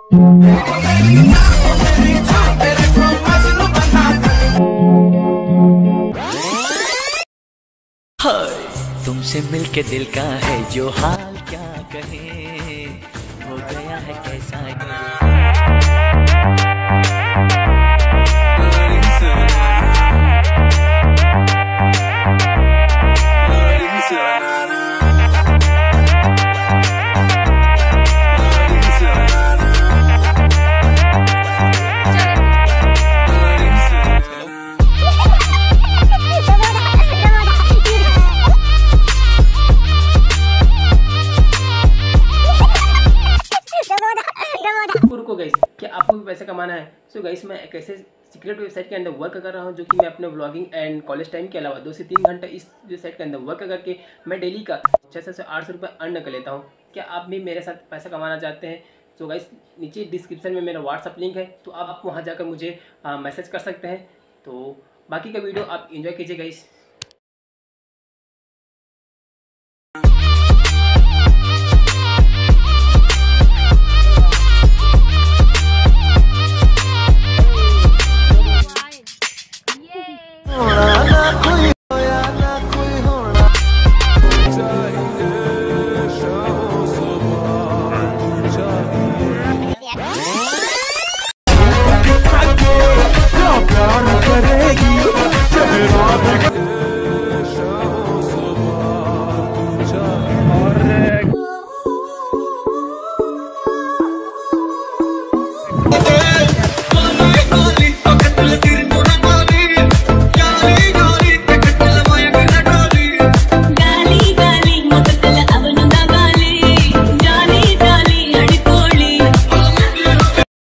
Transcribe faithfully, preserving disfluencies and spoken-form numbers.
तुमसे मिलके दिल का है जो हाल क्या कहे, हो गया है कैसा रुको गाइस, क्या आपको भी पैसा कमाना है? सो गाइस, मैं एक ऐसे सीक्रेट वेबसाइट के अंदर वर्क कर रहा हूं जो कि मैं अपने व्लॉगिंग एंड कॉलेज टाइम के अलावा दो से तीन घंटे इस वेबसाइट के अंदर वर्क करके मैं डेली का छः सौ से आठ सौ रुपये अर्न कर लेता हूं। क्या आप भी मेरे साथ पैसा कमाना चाहते हैं? सो गाइस, नीचे डिस्क्रिप्शन में मेरा व्हाट्सअप लिंक है, तो आप वहाँ जाकर मुझे मैसेज कर सकते हैं। तो बाकी का वीडियो आप इन्जॉय कीजिए गाइस।